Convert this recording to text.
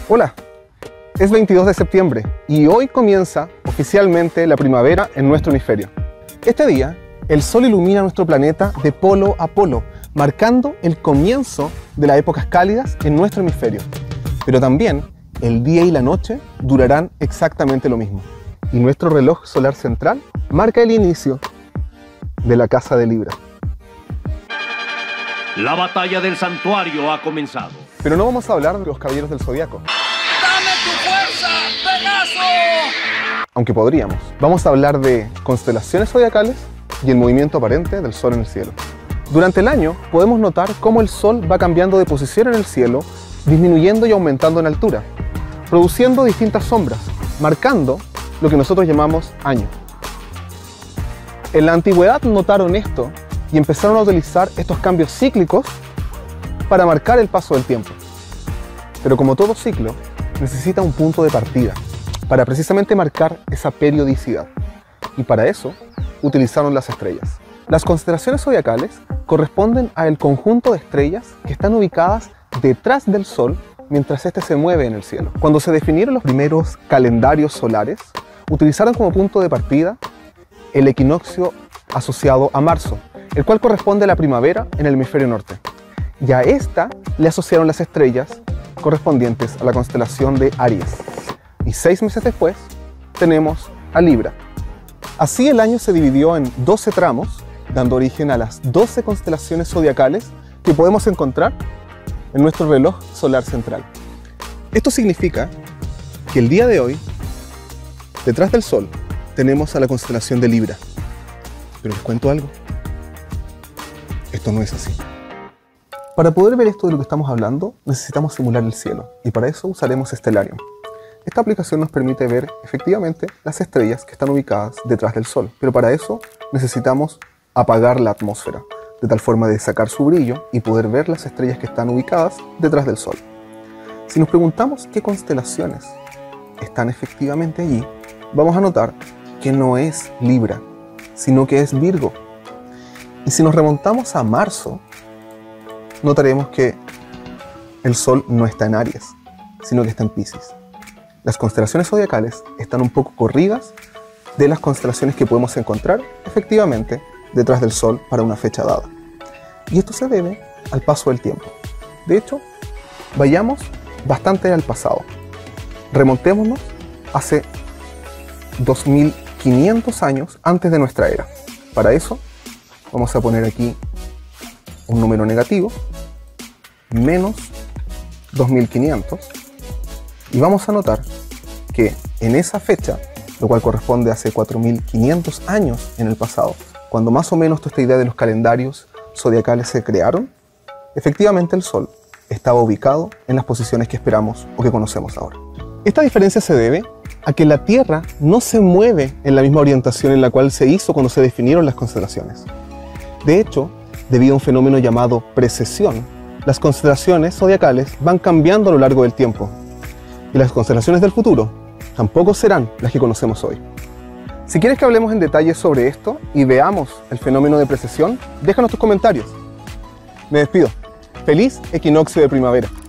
Hola, es 22 de septiembre y hoy comienza oficialmente la primavera en nuestro hemisferio. Este día, el Sol ilumina nuestro planeta de polo a polo, marcando el comienzo de las épocas cálidas en nuestro hemisferio. Pero también, el día y la noche durarán exactamente lo mismo. Y nuestro reloj solar central marca el inicio de la casa de Libra. La batalla del santuario ha comenzado. Pero no vamos a hablar de los caballeros del zodiaco. ¡Dame tu fuerza, Pegaso! Aunque podríamos. Vamos a hablar de constelaciones zodiacales y el movimiento aparente del Sol en el cielo. Durante el año podemos notar cómo el Sol va cambiando de posición en el cielo, disminuyendo y aumentando en altura, produciendo distintas sombras, marcando lo que nosotros llamamos año. En la antigüedad notaron esto y empezaron a utilizar estos cambios cíclicos para marcar el paso del tiempo. Pero como todo ciclo, necesita un punto de partida para precisamente marcar esa periodicidad. Y para eso, utilizaron las estrellas. Las constelaciones zodiacales corresponden al conjunto de estrellas que están ubicadas detrás del Sol mientras éste se mueve en el cielo. Cuando se definieron los primeros calendarios solares, utilizaron como punto de partida el equinoccio asociado a marzo, el cual corresponde a la primavera en el hemisferio norte. Y a esta le asociaron las estrellas correspondientes a la constelación de Aries. Y 6 meses después tenemos a Libra. Así el año se dividió en 12 tramos, dando origen a las 12 constelaciones zodiacales que podemos encontrar en nuestro reloj solar central. Esto significa que el día de hoy, detrás del Sol, tenemos a la constelación de Libra. Pero les cuento algo. Esto no es así. Para poder ver esto de lo que estamos hablando, necesitamos simular el cielo, y para eso usaremos Stellarium. Esta aplicación nos permite ver efectivamente las estrellas que están ubicadas detrás del Sol, pero para eso necesitamos apagar la atmósfera, de tal forma de sacar su brillo y poder ver las estrellas que están ubicadas detrás del Sol. Si nos preguntamos qué constelaciones están efectivamente allí, vamos a notar que no es Libra, sino que es Virgo. Y si nos remontamos a marzo, notaremos que el Sol no está en Aries, sino que está en Piscis. Las constelaciones zodiacales están un poco corridas de las constelaciones que podemos encontrar efectivamente detrás del Sol para una fecha dada. Y esto se debe al paso del tiempo. De hecho, vayamos bastante al pasado. Remontémonos hace 2500 años antes de nuestra era. Para eso, vamos a poner aquí un número negativo, menos 2500, y vamos a notar que en esa fecha, lo cual corresponde a hace 4500 años en el pasado, cuando más o menos toda esta idea de los calendarios zodiacales se crearon, efectivamente el Sol estaba ubicado en las posiciones que esperamos o que conocemos ahora. Esta diferencia se debe a que la Tierra no se mueve en la misma orientación en la cual se hizo cuando se definieron las constelaciones. De hecho, debido a un fenómeno llamado precesión, las constelaciones zodiacales van cambiando a lo largo del tiempo, y las constelaciones del futuro tampoco serán las que conocemos hoy. Si quieres que hablemos en detalle sobre esto y veamos el fenómeno de precesión, déjanos tus comentarios. Me despido. Feliz equinoccio de primavera.